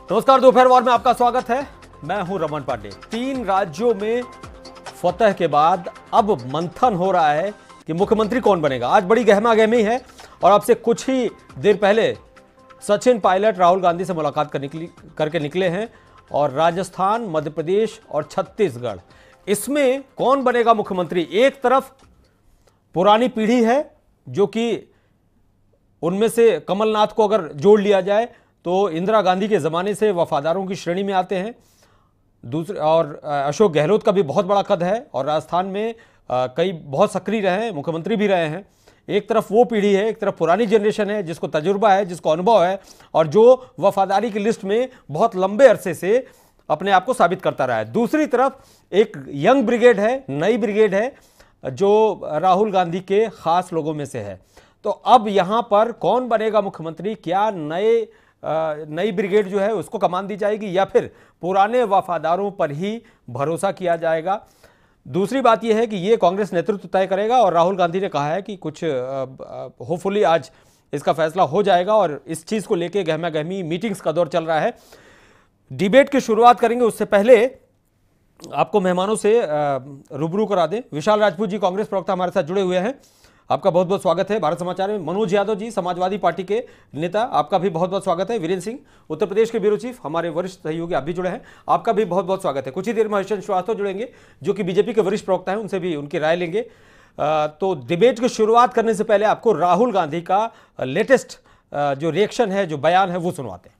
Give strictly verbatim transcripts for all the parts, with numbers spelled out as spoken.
नमस्कार, दोपहर वार में आपका स्वागत है। मैं हूं रमन पांडे। तीन राज्यों में फतह के बाद अब मंथन हो रहा है कि मुख्यमंत्री कौन बनेगा। आज बड़ी गहमा गहमी है और अब से कुछ ही देर पहले सचिन पायलट राहुल गांधी से मुलाकात करने के लिए करके निकले हैं और राजस्थान, मध्य प्रदेश और छत्तीसगढ़, इसमें कौन बनेगा मुख्यमंत्री। एक तरफ पुरानी पीढ़ी है जो कि उनमें से कमलनाथ को अगर जोड़ लिया जाए तो इंदिरा गांधी के ज़माने से वफादारों की श्रेणी में आते हैं। दूसरे और अशोक गहलोत का भी बहुत बड़ा कद है और राजस्थान में कई बहुत सक्रिय रहे हैं, मुख्यमंत्री भी रहे हैं। एक तरफ वो पीढ़ी है, एक तरफ पुरानी जनरेशन है जिसको तजुर्बा है, जिसको अनुभव है और जो वफादारी की लिस्ट में बहुत लंबे अरसे से अपने आप को साबित करता रहा है। दूसरी तरफ एक यंग ब्रिगेड है, नई ब्रिगेड है जो राहुल गांधी के खास लोगों में से है। तो अब यहां पर कौन बनेगा मुख्यमंत्री? क्या नए नई ब्रिगेड जो है उसको कमान दी जाएगी या फिर पुराने वफादारों पर ही भरोसा किया जाएगा? दूसरी बात यह है कि ये कांग्रेस नेतृत्व तय करेगा और राहुल गांधी ने कहा है कि कुछ होपफुली आज इसका फैसला हो जाएगा और इस चीज़ को लेके गहमा गहमी मीटिंग्स का दौर चल रहा है। डिबेट की शुरुआत करेंगे, उससे पहले आपको मेहमानों से रूबरू करा दें। विशाल राजपूत जी कांग्रेस प्रवक्ता हमारे साथ जुड़े हुए हैं, आपका बहुत बहुत स्वागत है भारत समाचार में। मनोज यादव जी समाजवादी पार्टी के नेता, आपका भी बहुत बहुत स्वागत है। वीरेंद्र सिंह उत्तर प्रदेश के ब्यूरो चीफ, हमारे वरिष्ठ सहयोगी आप भी जुड़े हैं, आपका भी बहुत बहुत स्वागत है। कुछ ही देर में हरिश्चंद्र श्रीवास्तव जुड़ेंगे जो कि बीजेपी के वरिष्ठ प्रवक्ता हैं, उनसे भी उनकी राय लेंगे। तो डिबेट की शुरुआत करने से पहले आपको राहुल गांधी का लेटेस्ट जो रिएक्शन है, जो बयान है, वो सुनवाते हैं।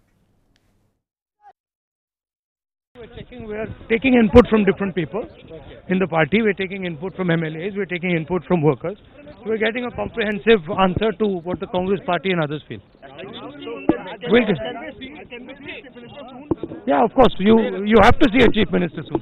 We're taking, we're taking input from different people in the party. We're taking input from M L As. We're taking input from workers. So we're getting a comprehensive answer to what the Congress party and others feel. We'll get, yeah, of course. You you have to see a chief minister soon.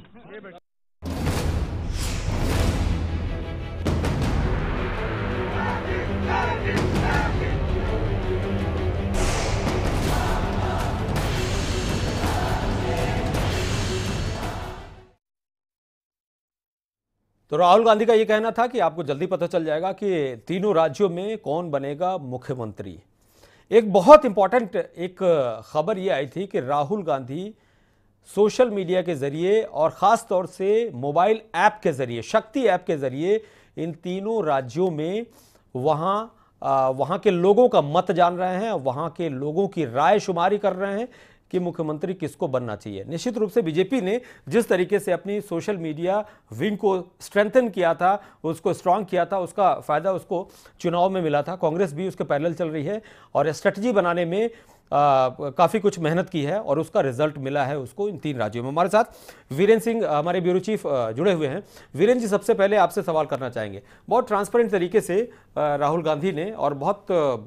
तो राहुल गांधी का यह कहना था कि आपको जल्दी पता चल जाएगा कि तीनों राज्यों में कौन बनेगा मुख्यमंत्री। एक बहुत इंपॉर्टेंट एक खबर यह आई थी कि राहुल गांधी सोशल मीडिया के जरिए और ख़ास तौर से मोबाइल ऐप के जरिए, शक्ति ऐप के जरिए इन तीनों राज्यों में वहाँ वहाँ के लोगों का मत जान रहे हैं, वहाँ के लोगों की राय शुमारी कर रहे हैं कि मुख्यमंत्री किसको बनना चाहिए। निश्चित रूप से बीजेपी ने जिस तरीके से अपनी सोशल मीडिया विंग को स्ट्रेंथन किया था, उसको स्ट्रांग किया था, उसका फ़ायदा उसको चुनाव में मिला था। कांग्रेस भी उसके पैरेलल चल रही है और स्ट्रेटजी बनाने में काफ़ी कुछ मेहनत की है और उसका रिजल्ट मिला है उसको इन तीन राज्यों में। हमारे साथ वीरेंद्र सिंह हमारे ब्यूरो चीफ जुड़े हुए हैं। वीरेंद्र जी, सबसे पहले आपसे सवाल करना चाहेंगे। बहुत ट्रांसपेरेंट तरीके से राहुल गांधी ने और बहुत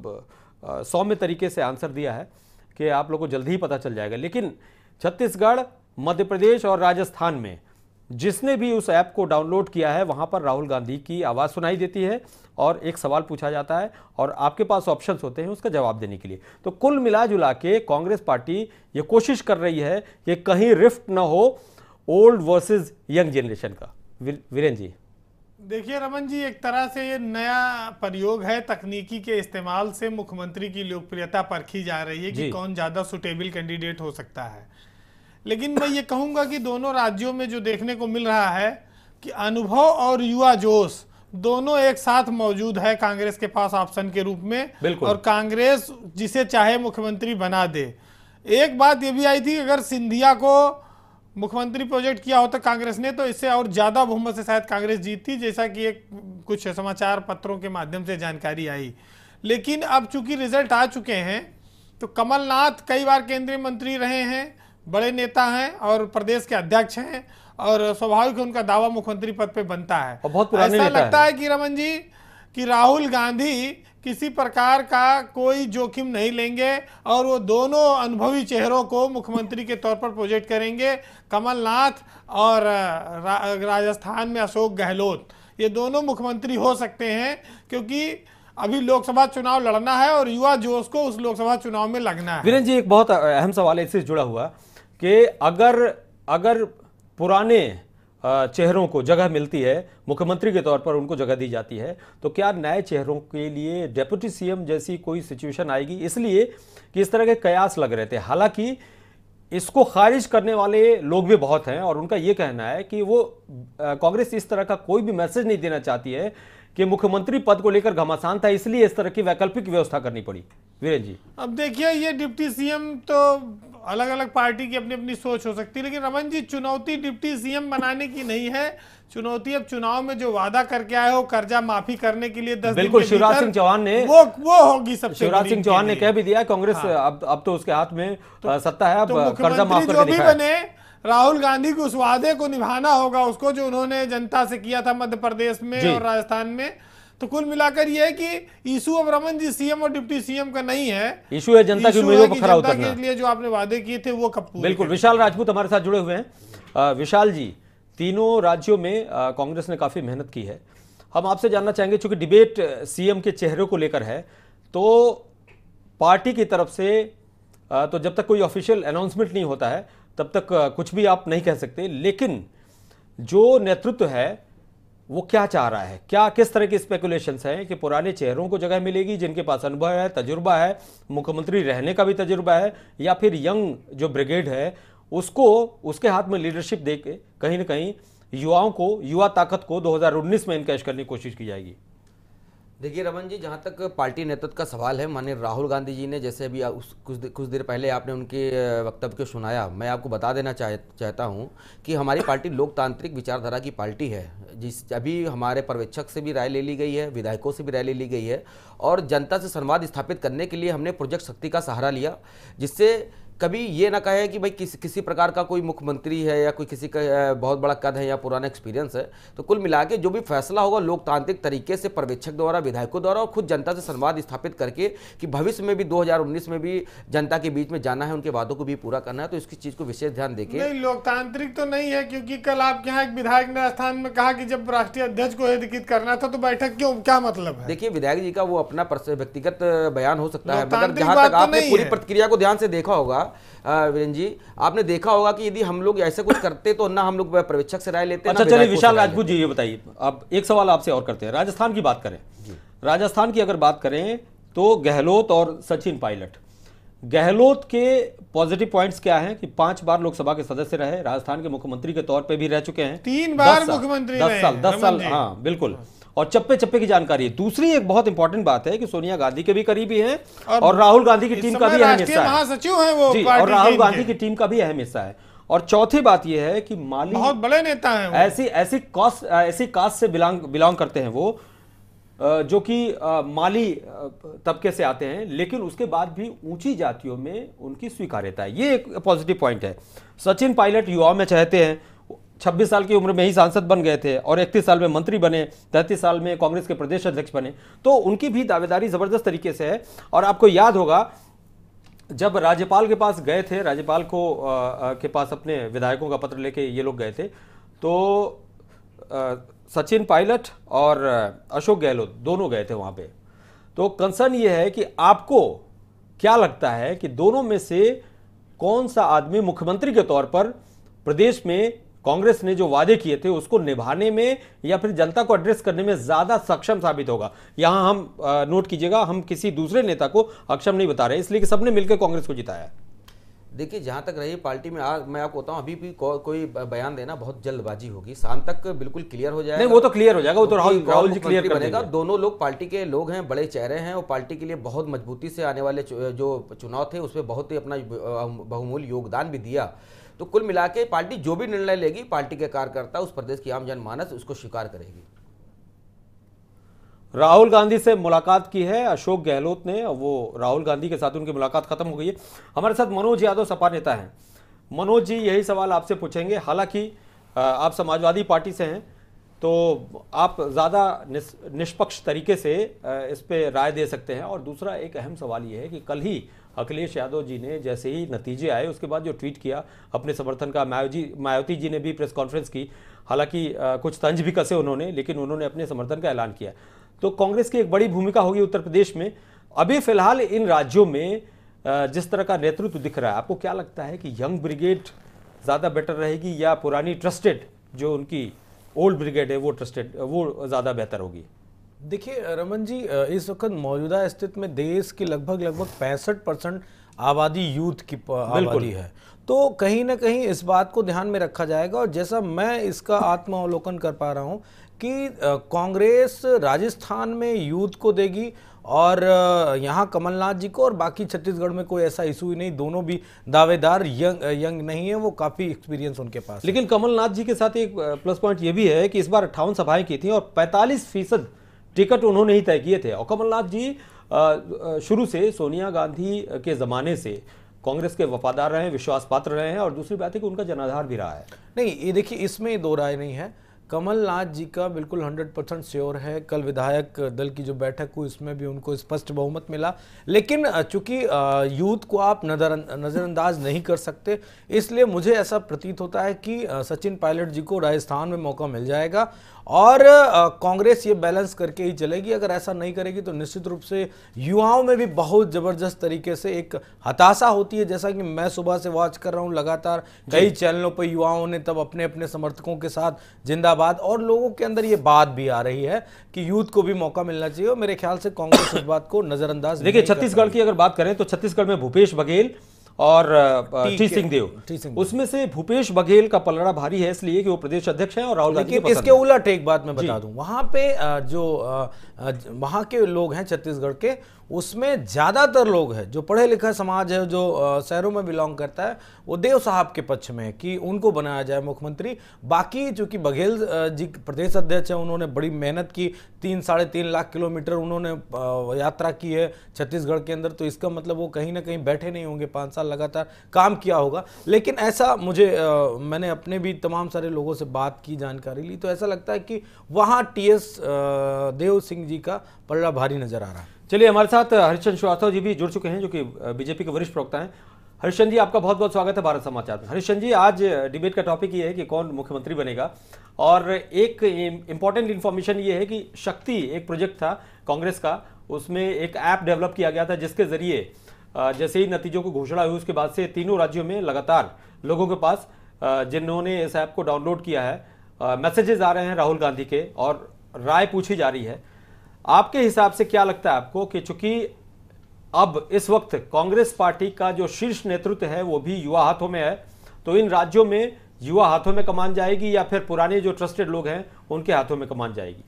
सौम्य तरीके से आंसर दिया है कि आप लोगों को जल्दी ही पता चल जाएगा, लेकिन छत्तीसगढ़, मध्य प्रदेश और राजस्थान में जिसने भी उस ऐप को डाउनलोड किया है वहां पर राहुल गांधी की आवाज़ सुनाई देती है और एक सवाल पूछा जाता है और आपके पास ऑप्शंस होते हैं उसका जवाब देने के लिए। तो कुल मिला जुला के कांग्रेस पार्टी ये कोशिश कर रही है कि कहीं रिफ्ट ना हो ओल्ड वर्सेस यंग जनरेशन का। वीरेंद्र जी, देखिए रमन जी, एक तरह से ये नया प्रयोग है, तकनीकी के इस्तेमाल से मुख्यमंत्री की लोकप्रियता परखी जा रही है कि कौन ज़्यादा सुटेबल कैंडिडेट हो सकता है। लेकिन मैं ये कहूँगा कि दोनों राज्यों में जो देखने को मिल रहा है कि अनुभव और युवा जोश दोनों एक साथ मौजूद है कांग्रेस के पास ऑप्शन के रूप में, और कांग्रेस जिसे चाहे मुख्यमंत्री बना दे। एक बात ये भी आई थी, अगर सिंधिया को मुख्यमंत्री प्रोजेक्ट किया होता कांग्रेस ने तो इससे और ज्यादा बहुमत से शायद कांग्रेस जीतती, जैसा कि एक कुछ समाचार पत्रों के माध्यम से जानकारी आई। लेकिन अब चूंकि रिजल्ट आ चुके हैं तो कमलनाथ कई बार केंद्रीय मंत्री रहे हैं, बड़े नेता हैं और प्रदेश के अध्यक्ष हैं और स्वाभाविक है उनका दावा मुख्यमंत्री पद पे बनता है। बहुत ऐसा लगता है कि रमन जी कि राहुल गांधी किसी प्रकार का कोई जोखिम नहीं लेंगे और वो दोनों अनुभवी चेहरों को मुख्यमंत्री के तौर पर प्रोजेक्ट करेंगे। कमलनाथ और रा, राजस्थान में अशोक गहलोत, ये दोनों मुख्यमंत्री हो सकते हैं क्योंकि अभी लोकसभा चुनाव लड़ना है और युवा जोश को उस लोकसभा चुनाव में लगना है। वीरेंद्र जी, एक बहुत अहम सवाल है इससे जुड़ा हुआ कि अगर अगर पुराने चेहरों को जगह मिलती है, मुख्यमंत्री के तौर पर उनको जगह दी जाती है, तो क्या नए चेहरों के लिए डेप्यूटी सीएम जैसी कोई सिचुएशन आएगी? इसलिए कि इस तरह के कयास लग रहे थे। हालांकि इसको खारिज करने वाले लोग भी बहुत हैं और उनका यह कहना है कि वो कांग्रेस इस तरह का कोई भी मैसेज नहीं देना चाहती है कि मुख्यमंत्री पद को लेकर घमासान था, इसलिए इस तरह की वैकल्पिक व्यवस्था करनी पड़ी। वीरेंद्र जी, अब देखिए, ये डिप्टी सीएम तो अलग अलग पार्टी की अपनी अपनी सोच हो सकती है, लेकिन रमन जी, चुनौती डिप्टी सीएम बनाने की नहीं है। चुनौती अब चुनाव में जो वादा करके आए हो कर्जा माफी करने के लिए दस बिल्कुल शिवराज सिंह चौहान ने वो वो होगी सबसे शिवराज सिंह चौहान ने कह भी दिया कांग्रेस अब अब तो उसके हाथ में तो, सत्ता है, अब कर्जा माफ करके दिखाए। बने राहुल गांधी को उस वादे को निभाना होगा उसको, जो उन्होंने जनता से किया था मध्य प्रदेश में और राजस्थान में। तो कुल मिलाकर यह है कि इशू अब रमन जी सीएम और डिप्टी सीएम का नहीं है, इशू है जनता की उम्मीदों पर खरा उतरना के लिए जो आपने वादे किए थे वो कब पूरे। बिल्कुल। विशाल राजपूत हमारे साथ जुड़े हुए हैं। विशाल जी, तीनों राज्यों में कांग्रेस ने काफी मेहनत की है। हम आपसे जानना चाहेंगे, चूंकि डिबेट सीएम के चेहरे को लेकर है, तो पार्टी की तरफ से तो जब तक कोई ऑफिशियल अनाउंसमेंट नहीं होता है तब तक कुछ भी आप नहीं कह सकते, लेकिन जो नेतृत्व है वो क्या चाह रहा है, क्या किस तरह की स्पेकुलेशंस हैं कि पुराने चेहरों को जगह मिलेगी जिनके पास अनुभव है, तजुर्बा है, मुख्यमंत्री रहने का भी तजुर्बा है, या फिर यंग जो ब्रिगेड है उसको उसके हाथ में लीडरशिप देके कहीं ना कहीं युवाओं को, युवा ताकत को दो हज़ार उन्नीस में इनकैश करने की कोशिश की जाएगी। देखिए रमन जी, जहाँ तक पार्टी नेतृत्व का सवाल है, माननीय राहुल गांधी जी ने जैसे अभी उस कुछ कुछ देर पहले आपने उनके वक्तव्य को सुनाया, मैं आपको बता देना चाह चाहता हूँ कि हमारी पार्टी लोकतांत्रिक विचारधारा की पार्टी है, जिस अभी हमारे पर्यवेक्षक से भी राय ले ली गई है, विधायकों से भी राय ले ली गई है, और जनता से संवाद स्थापित करने के लिए हमने प्रोजेक्ट शक्ति का सहारा लिया, जिससे कभी ये ना कहे कि भाई किसी किसी प्रकार का कोई मुख्यमंत्री है या कोई किसी का बहुत बड़ा कद है या पुराना एक्सपीरियंस है। तो कुल मिला के जो भी फैसला होगा लोकतांत्रिक तरीके से पर्यवेक्षक द्वारा, विधायकों द्वारा और खुद जनता से संवाद स्थापित करके कि भविष्य में भी दो हज़ार उन्नीस में भी जनता के बीच में जाना है, उनके वादों को भी पूरा करना है, तो इसकी चीज को विशेष ध्यान देके। नहीं, लोकतांत्रिक तो नहीं है, क्योंकि कल आपके यहाँ एक विधायक ने राजस्थान में कहा कि जब राष्ट्रीय अध्यक्ष को अधिकृत करना था तो बैठक क्यों, क्या मतलब है? देखिए, विधायक जी का वो अपना व्यक्तिगत बयान हो सकता है, मगर जहां तक आपने पूरी प्रक्रिया को ध्यान से देखा होगा वीरेंद्र जी, आपने देखा होगा कि यदि हम लोग ऐसे कुछ करते तो ना हम लोग पर्यवेक्षक से राय लेते। अच्छा चलिए विशाल राजपूत जी, ये बताइए, अब एक सवाल आपसे और करते हैं। राजस्थान की बात करें, राजस्थान की अगर बात करें तो गहलोत और सचिन पायलट, गहलोत के पॉजिटिव पॉइंट्स क्या हैं कि पांच बार लोकसभा के सदस्य रहे, राजस्थान के मुख्यमंत्री के तौर पे भी रह चुके हैं, तीन बार मुख्यमंत्री दस साल दस साल हाँ बिल्कुल, और चप्पे चप्पे की जानकारी है। दूसरी एक बहुत इंपॉर्टेंट बात है कि सोनिया गांधी के भी करीबी हैं और, और राहुल गांधी की टीम का भी अहम हिस्सा है, महासचिव हैं वो जी, और राहुल गांधी की टीम का भी अहम हिस्सा है। और चौथी बात यह है कि माली बहुत बड़े नेता हैं, ऐसी ऐसी कास्ट ऐसी कास्ट से बिलोंग बिलोंग करते हैं वो, जो कि माली तबके से आते हैं, लेकिन उसके बाद भी ऊंची जातियों में उनकी स्वीकार्यता है, ये एक पॉजिटिव पॉइंट है। सचिन पायलट युवाओं में चाहते हैं, छब्बीस साल की उम्र में ही सांसद बन गए थे और इकतीस साल में मंत्री बने, तैंतीस साल में कांग्रेस के प्रदेश अध्यक्ष बने, तो उनकी भी दावेदारी जबरदस्त तरीके से है। और आपको याद होगा जब राज्यपाल के पास गए थे, राज्यपाल को आ, के पास अपने विधायकों का पत्र लेके ये लोग गए थे, तो आ, सचिन पायलट और अशोक गहलोत दोनों गए थे वहां पे। तो कंसर्न ये है कि आपको क्या लगता है कि दोनों में से कौन सा आदमी मुख्यमंत्री के तौर पर प्रदेश में कांग्रेस ने जो वादे किए थे उसको निभाने में या फिर जनता को एड्रेस करने में ज्यादा सक्षम साबित होगा? यहां हम नोट कीजिएगा, हम किसी दूसरे नेता को अक्षम नहीं बता रहे, इसलिए कि सबने मिलकर कांग्रेस को जिताया है। देखिए, जहां तक रही पार्टी में, आज मैं आपको बताऊं, अभी भी को, कोई बयान देना बहुत जल्दबाजी होगी, शाम तक बिल्कुल क्लियर हो जाएगा। नहीं, वो तो क्लियर हो जाएगा, वो तो राहुल राहुल जी क्लियर कर देगा। दोनों लोग पार्टी के लोग हैं, बड़े चेहरे हैं और पार्टी के लिए बहुत मजबूती से आने वाले जो चुनाव थे उसमें बहुत ही अपना बहुमूल्य योगदान भी दिया। तो कुल मिला के पार्टी जो भी निर्णय लेगी, पार्टी के कार्यकर्ता, उस प्रदेश की आम जनमानस उसको स्वीकार करेगी। राहुल गांधी से मुलाकात की है अशोक गहलोत ने, वो राहुल गांधी के साथ उनकी मुलाकात खत्म हो गई है। हमारे साथ मनोज यादव सपा नेता हैं। मनोज जी, यही सवाल आपसे पूछेंगे, हालांकि आप समाजवादी पार्टी से हैं तो आप ज़्यादा निष्पक्ष तरीके से इस पे राय दे सकते हैं। और दूसरा एक अहम सवाल ये है कि कल ही अखिलेश यादव जी ने जैसे ही नतीजे आए उसके बाद जो ट्वीट किया अपने समर्थन का, मायावती मायावती जी ने भी प्रेस कॉन्फ्रेंस की, हालांकि कुछ तंज भी कसे उन्होंने, लेकिन उन्होंने अपने समर्थन का ऐलान किया। तो कांग्रेस की एक बड़ी भूमिका होगी उत्तर प्रदेश में। अभी फिलहाल इन राज्यों में जिस तरह का नेतृत्व दिख रहा है, आपको क्या लगता है कि यंग ब्रिगेड ज़्यादा बेटर रहेगी या पुरानी ट्रस्टेड जो उनकी ओल्ड ब्रिगेड है वो ट्रस्टेड वो ज़्यादा बेहतर होगी? देखिए रमन जी, इस वक्त मौजूदा स्थिति में देश की लगभग लगभग पैंसठ परसेंट आबादी यूथ की आबादी है, तो कहीं ना कहीं इस बात को ध्यान में रखा जाएगा। और जैसा मैं इसका आत्मावलोकन कर पा रहा हूं कि कांग्रेस राजस्थान में यूथ को देगी और यहाँ कमलनाथ जी को, और बाकी छत्तीसगढ़ में कोई ऐसा इशू ही नहीं, दोनों भी दावेदार यंग यंग नहीं है, वो काफी एक्सपीरियंस उनके पास। लेकिन कमलनाथ जी के साथ एक प्लस पॉइंट ये भी है कि इस बार अट्ठावन सभाएं की थी और पैंतालीस फीसद टिकट उन्होंने ही तय किए थे। और कमलनाथ जी शुरू से सोनिया गांधी के जमाने से कांग्रेस के वफादार रहे हैं, विश्वास पात्र रहे हैं, और दूसरी बात है कि उनका जनाधार भी रहा है। नहीं, ये देखिए, इसमें दो राय नहीं है। कमलनाथ जी का बिल्कुल हंड्रेड परसेंट श्योर है। कल विधायक दल की जो बैठक हुई उसमें भी उनको स्पष्ट बहुमत मिला। लेकिन चूंकि यूथ को आप नजर नज़रअंदाज नहीं कर सकते, इसलिए मुझे ऐसा प्रतीत होता है कि सचिन पायलट जी को राजस्थान में मौका मिल जाएगा और कांग्रेस ये बैलेंस करके ही चलेगी। अगर ऐसा नहीं करेगी तो निश्चित रूप से युवाओं में भी बहुत ज़बरदस्त तरीके से एक हताशा होती है। जैसा कि मैं सुबह से वॉच कर रहा हूँ, लगातार कई चैनलों पर युवाओं ने तब अपने अपने समर्थकों के साथ जिंदाबाद, और लोगों के अंदर ये बात भी आ रही है कि यूथ को भी मौका मिलना चाहिए। और मेरे ख्याल से कांग्रेस इस बात को नजरअंदाज। देखिए, छत्तीसगढ़ की अगर बात करें तो छत्तीसगढ़ में भूपेश बघेल और टी सिंहदेव, उसमें से भूपेश बघेल का पलड़ा भारी है इसलिए कि वो प्रदेश अध्यक्ष हैं और राहुल गांधी लेकिन इसके उलट एक बात मैं बता दूं, वहां पे जो वहां के लोग हैं छत्तीसगढ़ के, उसमें ज्यादातर लोग हैं जो पढ़े लिखा समाज है, जो शहरों में बिलोंग करता है, वो देव साहब के पक्ष में कि उनको बनाया जाए मुख्यमंत्री। बाकी चूंकि बघेल जी प्रदेश अध्यक्ष हैं, उन्होंने बड़ी मेहनत की, तीन साढ़े तीन लाख किलोमीटर उन्होंने यात्रा की है छत्तीसगढ़ के अंदर, तो इसका मतलब वो कहीं ना कहीं बैठे नहीं होंगे, पाँच साल लगातार काम किया होगा। लेकिन ऐसा मुझे आ, मैंने अपने भी तमाम सारे लोगों से बात की, जानकारी ली, तो ऐसा लगता है कि वहाँ टी एस देव सिंह जी का पलड़ा भारी नजर आ रहा है। चलिए, हमारे साथ हरिश्चंद्र श्रीवास्तव जी भी जुड़ चुके हैं, जो कि बीजेपी के वरिष्ठ प्रवक्ता हैं। हरिश्चंद्र जी, आपका बहुत बहुत स्वागत है भारत समाचार में। हरिश्चंद्र जी, आज डिबेट का टॉपिक ये है कि कौन मुख्यमंत्री बनेगा, और एक इंपॉर्टेंट इन्फॉर्मेशन ये है कि शक्ति एक प्रोजेक्ट था कांग्रेस का, उसमें एक ऐप डेवलप किया गया था जिसके जरिए जैसे ही नतीजों की घोषणा हुई उसके बाद से तीनों राज्यों में लगातार लोगों के पास जिन्होंने इस ऐप को डाउनलोड किया है मैसेजेस आ रहे हैं राहुल गांधी के, और राय पूछी जा रही है। आपके हिसाब से क्या लगता है आपको कि चूंकि अब इस वक्त कांग्रेस पार्टी का जो शीर्ष नेतृत्व है वो भी युवा हाथों में है, तो इन राज्यों में युवा हाथों में कमान जाएगी या फिर पुराने जो ट्रस्टेड लोग हैं उनके हाथों में कमान जाएगी?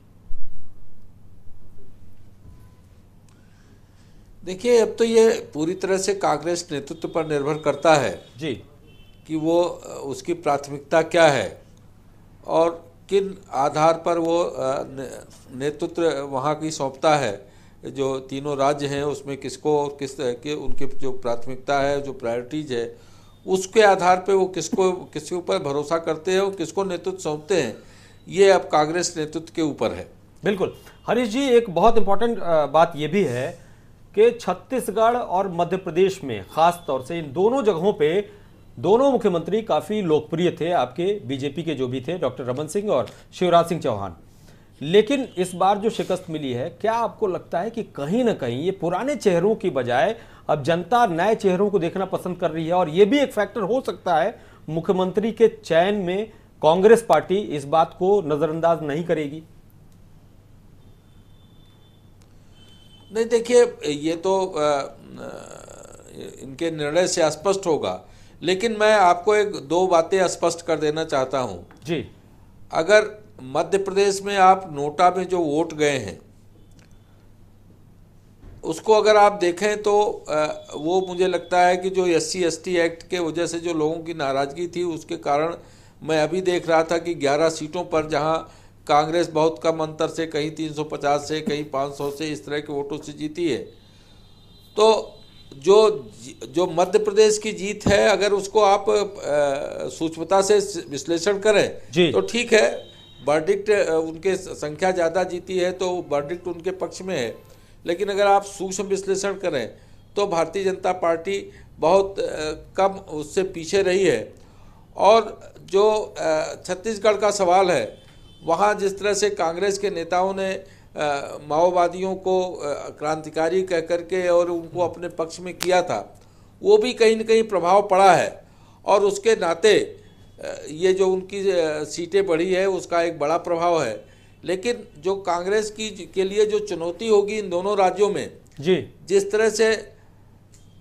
देखिए, अब तो ये पूरी तरह से कांग्रेस नेतृत्व पर निर्भर करता है जी कि वो उसकी प्राथमिकता क्या है और किन आधार पर वो नेतृत्व वहाँ की सौंपता है। जो तीनों राज्य हैं उसमें किसको और किस तरह के उनकी जो प्राथमिकता है, जो प्रायोरिटीज है, उसके आधार पे वो किसको किसके ऊपर भरोसा करते हैं और किसको नेतृत्व सौंपते हैं, ये अब कांग्रेस नेतृत्व के ऊपर है। बिल्कुल हरीश जी, एक बहुत इंपॉर्टेंट बात ये भी है कि छत्तीसगढ़ और मध्य प्रदेश में खास तौर से इन दोनों जगहों पे दोनों मुख्यमंत्री काफी लोकप्रिय थे, आपके बीजेपी के जो भी थे, डॉक्टर रमन सिंह और शिवराज सिंह चौहान। लेकिन इस बार जो शिकस्त मिली है, क्या आपको लगता है कि कहीं ना कहीं ये पुराने चेहरों की बजाय अब जनता नए चेहरों को देखना पसंद कर रही है, और ये भी एक फैक्टर हो सकता है मुख्यमंत्री के चयन में कांग्रेस पार्टी इस बात को नजरअंदाज नहीं करेगी? नहीं, देखिए, ये तो आ, इनके निर्णय से स्पष्ट होगा, लेकिन मैं आपको एक दो बातें स्पष्ट कर देना चाहता हूं जी। अगर मध्य प्रदेश में आप नोटा में जो वोट गए हैं उसको अगर आप देखें तो वो मुझे लगता है कि जो S C S T act के वजह से जो लोगों की नाराजगी थी उसके कारण मैं अभी देख रहा था कि ग्यारह सीटों पर जहां कांग्रेस बहुत कम अंतर से, कहीं तीन सौ पचास से, कहीं पाँच सौ से, इस तरह के वोटों से जीती है। तो जो जो मध्य प्रदेश की जीत है, अगर उसको आप सूक्ष्मता से विश्लेषण करें तो ठीक है, वर्डिक्ट उनके संख्या ज़्यादा जीती है तो वर्डिक्ट उनके पक्ष में है। लेकिन अगर आप सूक्ष्म विश्लेषण करें तो भारतीय जनता पार्टी बहुत कम उससे पीछे रही है। और जो छत्तीसगढ़ का सवाल है, वहाँ जिस तरह से कांग्रेस के नेताओं ने माओवादियों को क्रांतिकारी कह करके और उनको अपने पक्ष में किया था, वो भी कहीं न कहीं प्रभाव पड़ा है, और उसके नाते ये जो उनकी सीटें बढ़ी है उसका एक बड़ा प्रभाव है। लेकिन जो कांग्रेस की के लिए जो चुनौती होगी इन दोनों राज्यों में, जी जिस तरह से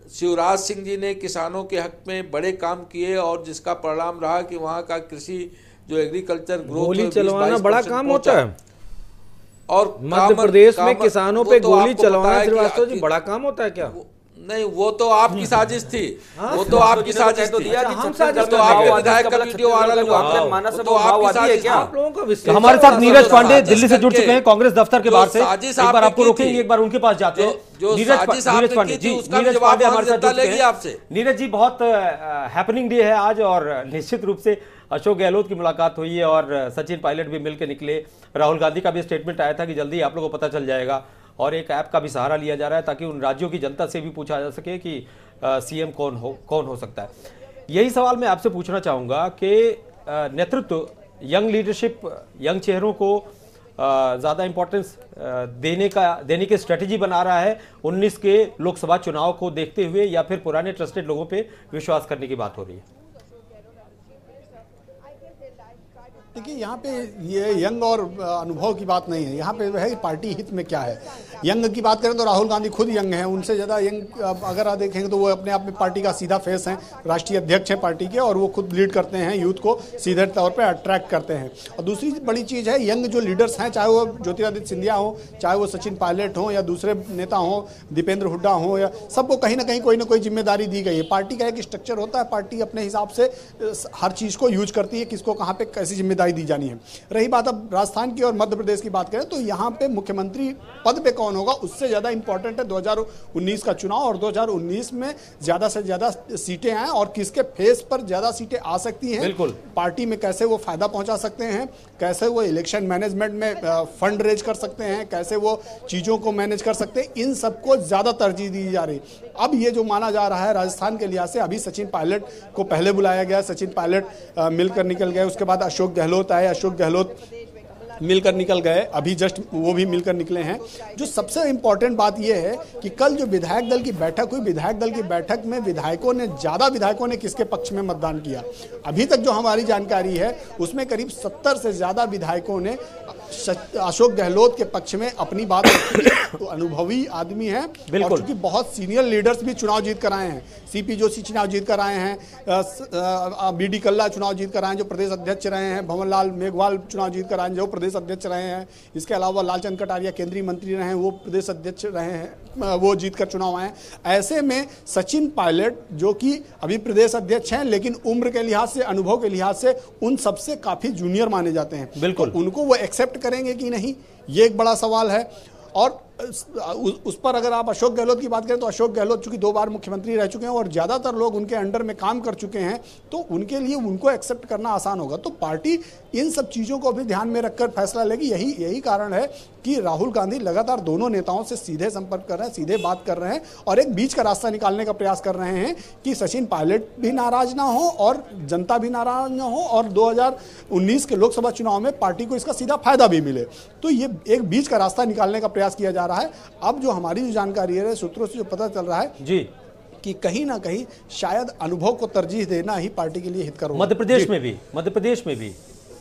शिवराज सिंह जी ने किसानों के हक में बड़े काम किए और जिसका परिणाम रहा कि वहाँ का कृषि जो एग्रीकल्चर ग्रोथ गोली चलवाना बड़ा काम होता है। और मध्य प्रदेश में किसानों पे गोली चलवाना श्रीवास्तव जी बड़ा काम होता है क्या? नहीं, वो तो आपकी साजिश थी। वो तो आपकी साजिश थी। हम साजिश तो आपके विधायक का वीडियो वायरल हुआ, तो आपकी साजिश क्या? आप लोगों का विश्लेषण। तो हमारे साथ नीरज पांडे दिल्ली से जुड़ चुके हैं कांग्रेस दफ्तर के बाहर से। एक बार आपको रोकेंगे, एक बार उनके पास जाते हैं। नीरज नीरज पांडे जी, नीरज पांडे हमारे साथ जुड़ चुके हैं आपसे। नीरज जी, बहुत हैपनिंग डे है आज और निश्चित रूप से अशोक गहलोत की मुलाकात हुई है और सचिन पायलट भी मिलकर निकले। राहुल गांधी का भी स्टेटमेंट आया था कि जल्दी आप लोगों को पता चल जाएगा और एक ऐप का भी सहारा लिया जा रहा है ताकि उन राज्यों की जनता से भी पूछा जा सके कि सीएम कौन हो कौन हो सकता है। यही सवाल मैं आपसे पूछना चाहूँगा कि नेतृत्व, यंग लीडरशिप, यंग चेहरों को ज़्यादा इम्पोर्टेंस देने का देने की स्ट्रेटजी बना रहा है उन्नीस के लोकसभा चुनाव को देखते हुए, या फिर पुराने ट्रस्टेड लोगों पे विश्वास करने की बात हो रही है? देखिए, यहाँ पे ये यंग और अनुभव की बात नहीं है, यहाँ पे है पार्टी हित में क्या है। यंग की बात करें तो राहुल गांधी खुद यंग हैं, उनसे ज़्यादा यंग अगर आप देखेंगे तो वो अपने आप में पार्टी का सीधा फेस हैं, राष्ट्रीय अध्यक्ष हैं पार्टी के, और वो खुद लीड करते हैं, यूथ को सीधे तौर पे अट्रैक्ट करते हैं। और दूसरी बड़ी चीज़ है, यंग जो लीडर्स हैं, चाहे वो ज्योतिरादित्य सिंधिया हों, चाहे वो सचिन पायलट हों या दूसरे नेता हों, दीपेंद्र हुड्डा हों, या सबको कहीं ना कहीं कोई ना कोई जिम्मेदारी दी गई है। पार्टी का एक स्ट्रक्चर होता है, पार्टी अपने हिसाब से हर चीज़ को यूज करती है, किसको कहाँ पे कैसी जिम्मेदारी दी जानी है। रही बात अब राजस्थान की और मध्य प्रदेश की बात करें तो यहाँ पे मुख्यमंत्री पद पे कौन होगा उससे ज्यादा इंपॉर्टेंट है दो हज़ार उन्नीस का चुनाव, और दो हज़ार उन्नीस में ज्यादा से ज्यादा सीटें आए और किसके फेस पर ज्यादा सीटें आ सकती हैं, बिल्कुल पार्टी में कैसे वो फायदा पहुंचा सकते हैं, कैसे वो इलेक्शन मैनेजमेंट में फंड रेज कर सकते हैं, कैसे वो चीजों को मैनेज कर सकते हैं, इन सबको ज्यादा तरजीह दी जा रही। अब ये जो माना जा रहा है राजस्थान के लिहाज से, अभी सचिन पायलट को पहले बुलाया गया, सचिन पायलट मिलकर निकल गए, उसके बाद अशोक गहलोत आए, अशोक गहलोत मिलकर निकल गए, अभी जस्ट वो भी मिलकर निकले हैं। जो सबसे इंपॉर्टेंट बात यह है कि कल जो विधायक दल की बैठक हुई, विधायक दल की बैठक में विधायकों ने ज़्यादा विधायकों ने किसके पक्ष में मतदान किया, अभी तक जो हमारी जानकारी है उसमें करीब सत्तर से ज़्यादा विधायकों ने अशोक गहलोत के पक्ष में अपनी बात रखी। तो अनुभवी आदमी हैं और चूंकि बहुत सीनियर लीडर्स भी चुनाव जीत कर आए हैं, सीपी जोशी चुनाव जीत कर आए हैं, बी डी कल्ला चुनाव जीत कर आए हैं जो प्रदेश अध्यक्ष रहे हैं, भंवरलाल मेघवाल चुनाव जीत कर आए हैं जो प्रदेश अध्यक्ष रहे हैं, इसके अलावा लालचंद कटारिया केंद्रीय मंत्री रहे हैं, वो प्रदेश अध्यक्ष रहे हैं, वो जीत कर चुनाव आए। ऐसे में सचिन पायलट जो कि अभी प्रदेश अध्यक्ष हैं लेकिन उम्र के लिहाज से, अनुभव के लिहाज से उन सबसे काफी जूनियर माने जाते हैं, बिल्कुल तो उनको वो एक्सेप्ट करेंगे कि नहीं, ये एक बड़ा सवाल है। और उस पर अगर आप अशोक गहलोत की बात करें तो अशोक गहलोत चूंकि दो बार मुख्यमंत्री रह चुके हैं और ज़्यादातर लोग उनके अंडर में काम कर चुके हैं, तो उनके लिए उनको एक्सेप्ट करना आसान होगा। तो पार्टी इन सब चीज़ों को भी ध्यान में रखकर फैसला लेगी। यही यही कारण है कि राहुल गांधी लगातार दोनों नेताओं से सीधे संपर्क कर रहे हैं, सीधे बात कर रहे हैं और एक बीच का रास्ता निकालने का प्रयास कर रहे हैं कि सचिन पायलट भी नाराज ना हो और जनता भी नाराज ना हो और दो हज़ार उन्नीस के लोकसभा चुनाव में पार्टी को इसका सीधा फायदा भी मिले। तो ये एक बीच का रास्ता निकालने का प्रयास किया जा रहा है। अब जो हमारी जो जानकारी है, सूत्रों से जो पता चल रहा है जी कि कहीं ना कहीं शायद अनुभव को तरजीह देना ही पार्टी के लिए हितकर होगा। मध्य प्रदेश में भी मध्य प्रदेश में भी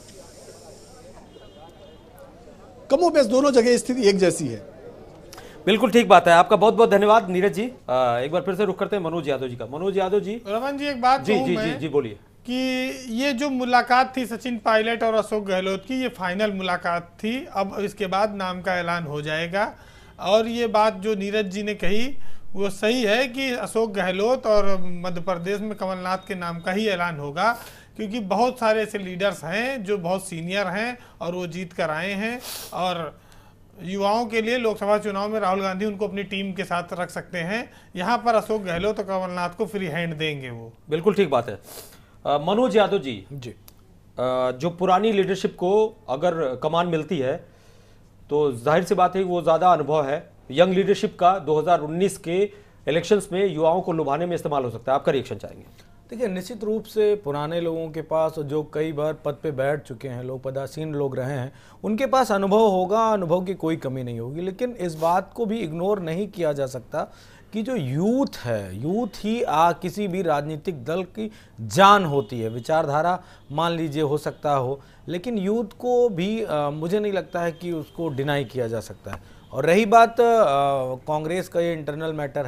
कमोबेश दोनों जगह स्थिति एक जैसी है। बिल्कुल ठीक बात है। आपका बहुत बहुत धन्यवाद नीरज जी। आ, एक बार फिर से रुख करते हैं मनोज यादव जी का। मनोज यादव जी। रमन जी एक बात जी जी जी जी बोलिए कि ये जो मुलाकात थी सचिन पायलट और अशोक गहलोत की, ये फाइनल मुलाकात थी। अब इसके बाद नाम का ऐलान हो जाएगा और ये बात जो नीरज जी ने कही वो सही है कि अशोक गहलोत और मध्य प्रदेश में कमलनाथ के नाम का ही ऐलान होगा, क्योंकि बहुत सारे ऐसे लीडर्स हैं जो बहुत सीनियर हैं और वो जीत कर आए हैं और युवाओं के लिए लोकसभा चुनाव में राहुल गांधी उनको अपनी टीम के साथ रख सकते हैं। यहाँ पर अशोक गहलोत और कमलनाथ को फ्री हैंड देंगे वो। बिल्कुल ठीक बात है। आ, मनोज यादव जी जी आ, जो पुरानी लीडरशिप को अगर कमान मिलती है तो जाहिर सी बात है वो ज़्यादा अनुभव है यंग लीडरशिप का दो हज़ार उन्नीस के इलेक्शंस में युवाओं को लुभाने में इस्तेमाल हो सकता है। आपका रिएक्शन चाहेंगे? देखिए, निश्चित रूप से पुराने लोगों के पास जो कई बार पद पे बैठ चुके हैं, लोग पदासीन लोग रहे हैं, उनके पास अनुभव होगा, अनुभव की कोई कमी नहीं होगी। लेकिन इस बात को भी इग्नोर नहीं किया जा सकता कि जो यूथ है, यूथ ही आ किसी भी राजनीतिक दल की जान होती है। विचारधारा मान लीजिए हो सकता हो, लेकिन यूथ को भी आ, मुझे नहीं लगता है कि उसको डिनाई किया जा सकता है। और रही बात कांग्रेस का ये इंटरनल मैटर है,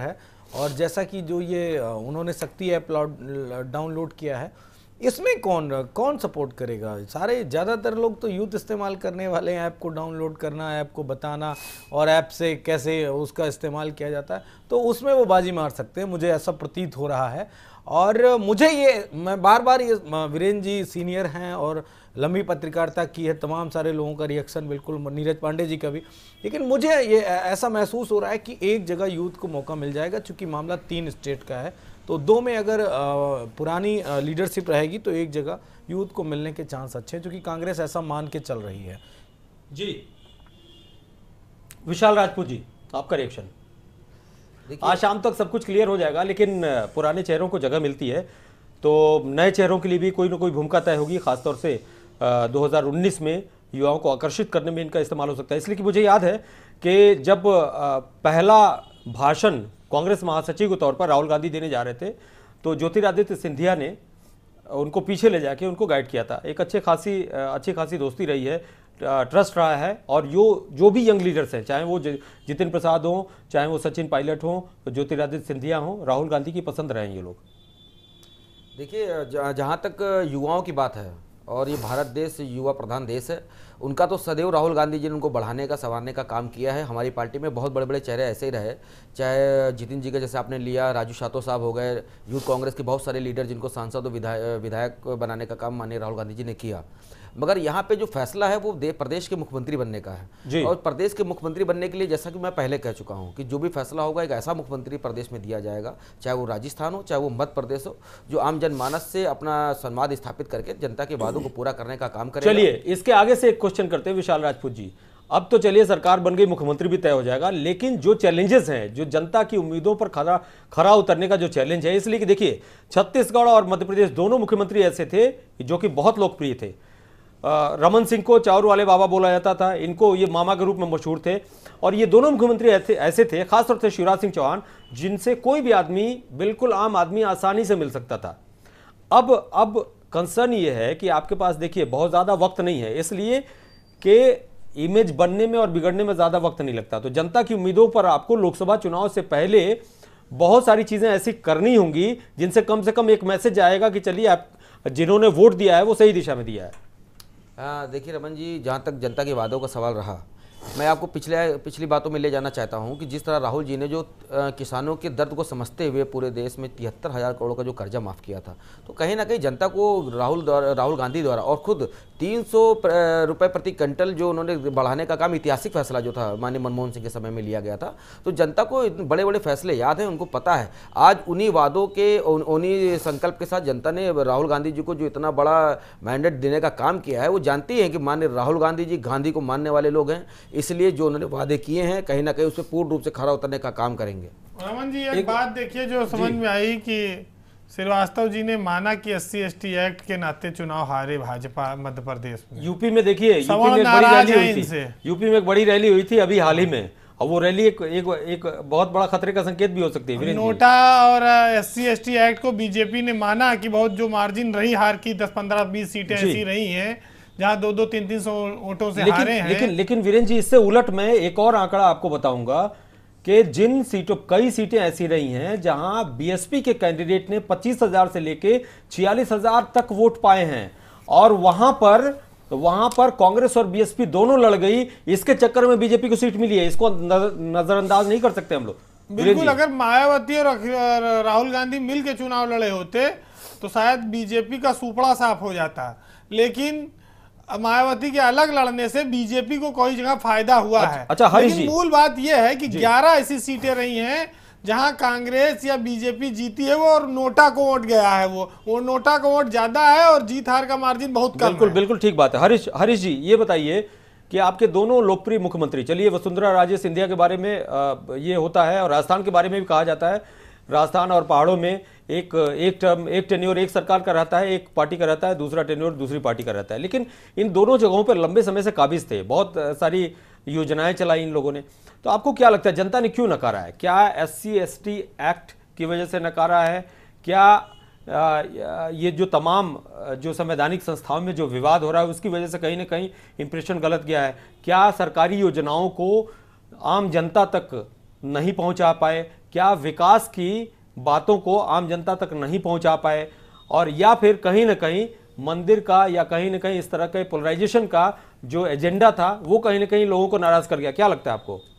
और जैसा कि जो ये उन्होंने शक्ति ऐप डाउनलोड किया है, इसमें कौन कौन सपोर्ट करेगा? सारे ज़्यादातर लोग तो यूथ इस्तेमाल करने वाले हैं ऐप को डाउनलोड करना, ऐप को बताना और ऐप से कैसे उसका इस्तेमाल किया जाता है, तो उसमें वो बाजी मार सकते हैं, मुझे ऐसा प्रतीत हो रहा है। और मुझे ये, मैं बार बार ये, वीरेंद्र जी सीनियर हैं और लंबी पत्रकारिता की है, तमाम सारे लोगों का रिएक्शन, बिल्कुल नीरज पांडे जी का भी, लेकिन मुझे ये ऐसा महसूस हो रहा है कि एक जगह यूथ को मौका मिल जाएगा, चूँकि मामला तीन स्टेट का है, तो दो में अगर आ, पुरानी लीडरशिप रहेगी तो एक जगह यूथ को मिलने के चांस अच्छे हैं, क्योंकि कांग्रेस ऐसा मान के चल रही है। जी विशाल राजपूत जी, आपका रिएक्शन? आज शाम तक सब कुछ क्लियर हो जाएगा, लेकिन पुराने चेहरों को जगह मिलती है तो नए चेहरों के लिए भी कोई ना कोई भूमिका तय होगी, खासतौर से दो हज़ार उन्नीस में युवाओं को आकर्षित करने में इनका इस्तेमाल हो सकता है। इसलिए कि मुझे याद है कि जब आ, पहला भाषण कांग्रेस महासचिव के तौर पर राहुल गांधी देने जा रहे थे तो ज्योतिरादित्य सिंधिया ने उनको पीछे ले जाके उनको गाइड किया था। एक अच्छे खासी अच्छी खासी दोस्ती रही है, ट्रस्ट रहा है, और यो जो भी यंग लीडर्स हैं, चाहे वो जितिन प्रसाद हों, चाहे वो सचिन पायलट हों, ज्योतिरादित्य सिंधिया हों, राहुल गांधी की पसंद रहे हैं ये लोग। देखिए, जहाँ तक युवाओं की बात है, और ये भारत देश युवा प्रधान देश है, उनका तो सदैव राहुल गांधी जी ने उनको बढ़ाने का, संवारने का काम किया है। हमारी पार्टी में बहुत बड़े बड़े चेहरे ऐसे ही रहे, चाहे जितिन जी का जैसे आपने लिया, राजू सातो साहब हो गए, यूथ कांग्रेस के बहुत सारे लीडर जिनको सांसद और विधायक विधायक बनाने का काम माननीय राहुल गांधी जी ने किया। मगर यहाँ पे जो फैसला है वो प्रदेश के मुख्यमंत्री बनने का है, और प्रदेश के मुख्यमंत्री बनने के लिए, जैसा कि मैं पहले कह चुका हूँ, कि जो भी फैसला होगा एक ऐसा मुख्यमंत्री प्रदेश में दिया जाएगा, चाहे वो राजस्थान हो, चाहे वो मध्य प्रदेश हो, जो आम जनमानस से अपना संवाद स्थापित करके जनता के वादों को पूरा करने का काम करेगा। चलिए इसके आगे से एक क्वेश्चन करते हैं विशाल राजपूत जी। अब तो चलिए सरकार बन गई, मुख्यमंत्री भी तय हो जाएगा, लेकिन जो चैलेंजेस हैं, जो जनता की उम्मीदों पर खरा खरा उतरने का जो चैलेंज है, इसलिए कि देखिए छत्तीसगढ़ और मध्य प्रदेश दोनों मुख्यमंत्री ऐसे थे जो कि बहुत लोकप्रिय थे। रमन सिंह को चाउर वाले बाबा बोला जाता था, इनको ये मामा के रूप में मशहूर थे, और ये दोनों मुख्यमंत्री ऐसे ऐसे थे, खासतौर से शिवराज सिंह चौहान, जिनसे कोई भी आदमी, बिल्कुल आम आदमी आसानी से मिल सकता था। अब अब कंसर्न ये है कि आपके पास देखिए बहुत ज़्यादा वक्त नहीं है, इसलिए कि इमेज बनने में और बिगड़ने में ज़्यादा वक्त नहीं लगता। तो जनता की उम्मीदों पर आपको लोकसभा चुनाव से पहले बहुत सारी चीज़ें ऐसी करनी होंगी जिनसे कम से कम एक मैसेज आएगा कि चलिए आप जिन्होंने वोट दिया है वो सही दिशा में दिया है। हाँ देखिए रमन जी, जहाँ तक जनता के वादों का सवाल रहा, मैं आपको पिछले पिछली बातों में ले जाना चाहता हूँ कि जिस तरह राहुल जी ने जो आ, किसानों के दर्द को समझते हुए पूरे देश में तिहत्तर हज़ार करोड़ का जो कर्जा माफ़ किया था, तो कहीं ना कहीं जनता को राहुल द्वारा राहुल गांधी द्वारा और खुद तीन सौ रुपये प्रति क्विंटल जो उन्होंने बढ़ाने का काम, ऐतिहासिक फैसला जो था माननीय मनमोहन सिंह के समय में लिया गया था, तो जनता को बड़े बड़े फैसले याद हैं, उनको पता है। आज उन्हीं वादों के, उन्हीं संकल्प के साथ जनता ने राहुल गांधी जी को जो इतना बड़ा मैंडेट देने का काम किया है, वो जानती है कि माननीय राहुल गांधी जी गांधी को मानने वाले लोग हैं, इसलिए जो उन्होंने वादे किए हैं कहीं ना कहीं उस पर पूर्ण रूप से खरा उतरने का काम करेंगे। रमन जी, एक, एक बात देखिए जो समझ में आई कि श्रीवास्तव जी ने माना कि S C S T act के नाते चुनाव हारे भाजपा मध्य प्रदेश में। यूपी में देखिए, यूपी में एक बड़ी रैली हुई थी, यूपी में एक बड़ी रैली हुई थी अभी हाल ही में, और वो रैली एक, एक एक बहुत बड़ा खतरे का संकेत भी हो सकती है। नोटा और S C S T act को बीजेपी ने माना कि बहुत जो मार्जिन रही हार की, दस पंद्रह बीस सीटें ऐसी रही हैं जहां दो दो तीन तीन सौ वोटों से हारे हैं। लेकिन लेकिन वीरेंद्र जी, इससे उलट मैं एक और आंकड़ा आपको बताऊंगा कि जिन सीटों, कई सीटें ऐसी रही हैं जहां बीएसपी के कैंडिडेट ने पच्चीस हजार से लेके छियालीस हजार तक वोट पाए हैं, और वहां पर वहां पर कांग्रेस और बीएसपी दोनों लड़ गई, इसके चक्कर में बीजेपी को सीट मिली है। इसको नजरअंदाज नहीं कर सकते हम लोग। बिल्कुल, अगर मायावती और राहुल गांधी मिल के चुनाव लड़े होते तो शायद बीजेपी का सुपड़ा साफ हो जाता, लेकिन मायावती के अलग लड़ने से बीजेपी को कोई जगह फायदा हुआ अच्छा, है। अच्छा, लेकिन मूल बात यह है कि ग्यारह ऐसी सीटें रही हैं जहां कांग्रेस या बीजेपी जीती है वो, और नोटा को वोट गया है, वो वो नोटा को वोट ज्यादा है और जीत हार का मार्जिन बहुत कम बिल्कुल है। बिल्कुल ठीक बात है। हरीश हरीश जी, ये बताइए कि आपके दोनों लोकप्रिय मुख्यमंत्री, चलिए वसुंधरा राजे सिंधिया के बारे में ये होता है, और राजस्थान के बारे में भी कहा जाता है, राजस्थान और पहाड़ों में एक एक टर्म एक टेन्योर एक सरकार का रहता है, एक पार्टी का रहता है, दूसरा टेन्योर दूसरी पार्टी का रहता है, लेकिन इन दोनों जगहों पर लंबे समय से काबिज थे, बहुत सारी योजनाएं चलाई इन लोगों ने। तो आपको क्या लगता है जनता ने क्यों नकारा है? क्या S C S T act की वजह से नकारा है? क्या आ, ये जो तमाम जो संवैधानिक संस्थाओं में जो विवाद हो रहा है उसकी वजह से कहीं ना कहीं इंप्रेशन गलत गया है? क्या सरकारी योजनाओं को आम जनता तक नहीं पहुंचा पाए? क्या विकास की बातों को आम जनता तक नहीं पहुंचा पाए, और या फिर कहीं ना कहीं मंदिर का या कहीं ना कहीं इस तरह के पोलराइजेशन का जो एजेंडा था वो कहीं ना कहीं लोगों को नाराज कर गया? क्या लगता है आपको?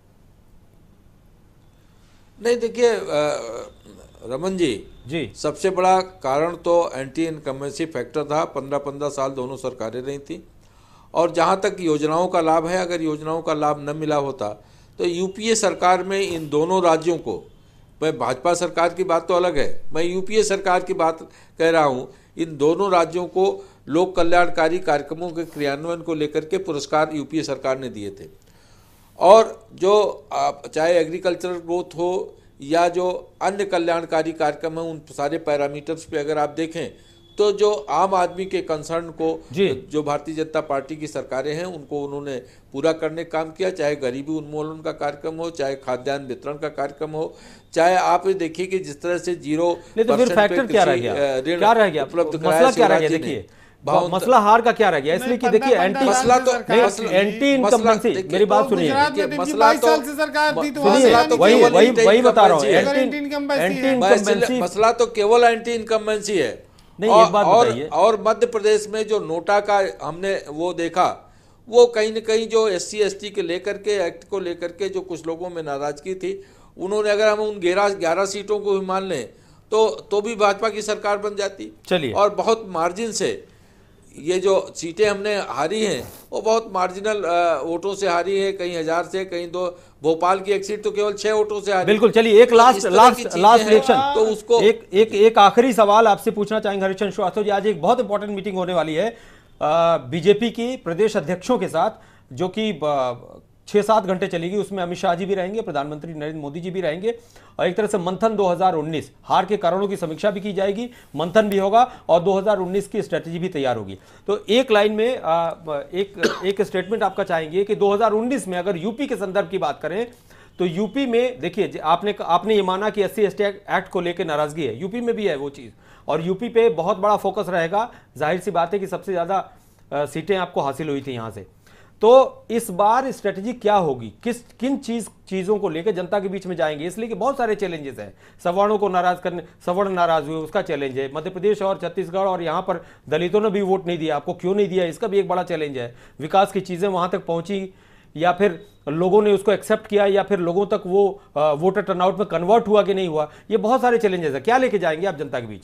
नहीं, देखिए रमन जी जी सबसे बड़ा कारण तो एंटी इनकम्बेंसी फैक्टर था। पंद्रह पंद्रह साल दोनों सरकारें रही थी, और जहां तक योजनाओं का लाभ है, अगर योजनाओं का लाभ न मिला होता तो यूपीए सरकार में इन दोनों राज्यों को, मैं भाजपा सरकार की बात तो अलग है, मैं यूपीए सरकार की बात कह रहा हूं, इन दोनों राज्यों को लोक कल्याणकारी कार्यक्रमों के क्रियान्वयन को लेकर के पुरस्कार यूपीए सरकार ने दिए थे। और जो चाहे एग्रीकल्चरल ग्रोथ हो या जो अन्य कल्याणकारी कार्यक्रम है, उन सारे पैरामीटर्स पे अगर आप देखें तो जो आम आदमी के कंसर्न को जो भारतीय जनता पार्टी की सरकारें हैं उनको उन्होंने पूरा करने का काम किया। चाहे गरीबी उन्मूलन का कार्यक्रम हो, चाहे खाद्यान्न वितरण का कार्यक्रम हो, चाहे आप देखिए कि जिस तरह से जीरो फैक्टर क्या रह गया, क्या रह गया, मसला क्या रह गया? देखिए मसला हार का क्या रह गया, इसलिए कि देखिए एंटी मसला तो एंटी इनकम्बेंसी, मेरी बात सुनिए, मसला तो वही वही वही बता रहा हूँ, एंटी इनकम्बेंसी मसला तो केवल एंटी इनकम्बेंसी है। नहीं, एक बात और, बताइए, और मध्य प्रदेश में जो नोटा का हमने वो देखा, वो कहीं न कहीं जो एस सी एस टी के लेकर के एक्ट को लेकर के जो कुछ लोगों में नाराजगी थी, उन्होंने, अगर हम उन ग्यारह ग्यारह सीटों को भी मान लें तो तो भी भाजपा की सरकार बन जाती। चलिए, और बहुत मार्जिन से ये जो सीटें हमने हारी हैं वो बहुत मार्जिनल वोटों से हारी है, कहीं हजार से, कहीं दो, भोपाल की एक सीट तो केवल छह वोटों से हारी। बिल्कुल। चलिए एक लास्ट लास्ट लास्ट इलेक्शन, तो उसको एक एक एक आखिरी सवाल आपसे पूछना चाहेंगे हरिचंद श्रीवास्तव जी। आज एक बहुत इंपॉर्टेंट मीटिंग होने वाली है बीजेपी की प्रदेश अध्यक्षों के साथ, जो कि छह सात घंटे चलेगी। उसमें अमित शाह जी भी रहेंगे, प्रधानमंत्री नरेंद्र मोदी जी भी रहेंगे, और एक तरह से मंथन दो हज़ार उन्नीस, हार के कारणों की समीक्षा भी की जाएगी, मंथन भी होगा, और दो हज़ार उन्नीस की स्ट्रेटेजी भी तैयार होगी। तो एक लाइन में एक एक स्टेटमेंट आपका चाहेंगे कि दो हज़ार उन्नीस में अगर यूपी के संदर्भ की बात करें तो यूपी में देखिए, आपने आपने ये माना कि S C S T act को लेकर नाराजगी है, यूपी में भी है वो चीज, और यूपी पे बहुत बड़ा फोकस रहेगा। जाहिर सी बात है कि सबसे ज्यादा सीटें आपको हासिल हुई थी यहां से। तो इस बार स्ट्रेटजी क्या होगी, किस किन चीज चीजों को लेकर जनता के बीच में जाएंगे? इसलिए कि बहुत सारे चैलेंजेस हैं, सवर्णों को नाराज करने, सवर्ण नाराज हुए उसका चैलेंज है, मध्य प्रदेश और छत्तीसगढ़ और यहाँ पर दलितों ने भी वोट नहीं दिया, आपको क्यों नहीं दिया, इसका भी एक बड़ा चैलेंज है। विकास की चीजें वहां तक पहुंची या फिर लोगों ने उसको एक्सेप्ट किया, या फिर लोगों तक वो वोटर टर्नआउट में कन्वर्ट हुआ कि नहीं हुआ, ये बहुत सारे चैलेंजेस है। क्या लेके जाएंगे आप जनता के बीच?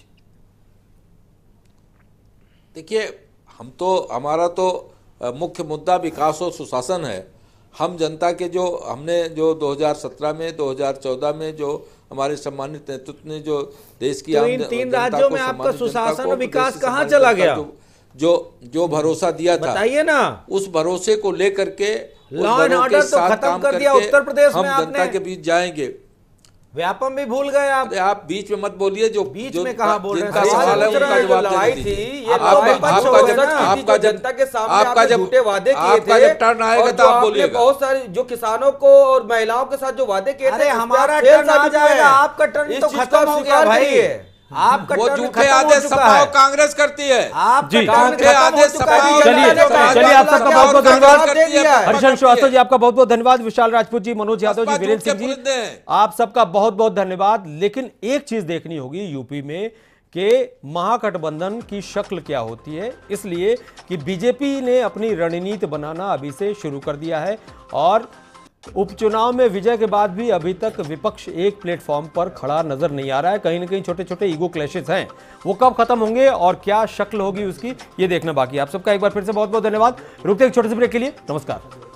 देखिए, हम तो, हमारा तो मुख्य मुद्दा विकास और सुशासन है। हम जनता के जो, हमने जो दो हज़ार सत्रह में, दो हज़ार चौदह में जो हमारे सम्मानित नेतृत्व ने जो देश की तो इन तीन राज्यों में आपका सुशासन और विकास कहाँ चला गया? जो जो भरोसा दिया था, बताइए ना, उस भरोसे को लेकर के लॉ एंड ऑर्डर तो खत्म कर दिया उत्तर प्रदेश में हम जनता के बीच जाएंगे। व्यापम भी भूल गए आप। आप बीच में मत बोलिए, जो बीच जो में कहाँ बोल रहे हैं? जिनका सवाल है उनका जवाब लड़ाई देना थी, दीजिए। ये आपका जनता के सामने आपका आपने जब झूठे वादे किए आपका थे, जब टर्न आएगा और तो जो आप आपने बोलिएगा। बहुत सारे जो किसानों को और महिलाओं के साथ जो वादे किए थे, अरे उस पे हमारा आप फेल टर्न आ साबित हुए जाएगा, हैं। आपका टर्न इस तो चीज को खत्म आप हो गया स्वीकार भाई। करिए। आपका वो टर्न झूठे खत्म हो आदेश चुका सपा है। कांग्रेस करती है। आपका जी। टर्न झूठे खत्म हो आदेश चुका है। सपा- चलिए जनता चलिए आप सबका बहुत बहुत धन्यवाद। हरिचंद हर्षण श्रीवास्तव जी आपका बहुत बहुत धन्यवाद, विशाल राजपूत जी, मनोज यादव जी, बसपा वीरेंद्र झूठ के सिंह जी, पुलिंदे हैं। आप सबका बहुत बहुत धन्यवाद। लेकिन एक चीज देखनी होगी यूपी में कि महागठबंधन की शक्ल क्या होती है, इसलिए कि बीजेपी ने अपनी रणनीति बनाना अभी से शुरू कर दिया है, और उपचुनाव में विजय के बाद भी अभी तक विपक्ष एक प्लेटफॉर्म पर खड़ा नजर नहीं आ रहा है। कहीं ना कहीं छोटे छोटे ईगो क्लैशेस हैं, वो कब खत्म होंगे और क्या शक्ल होगी उसकी, ये देखना बाकी है। आप सबका एक बार फिर से बहुत बहुत धन्यवाद। रुकते एक छोटे से ब्रेक के लिए, नमस्कार।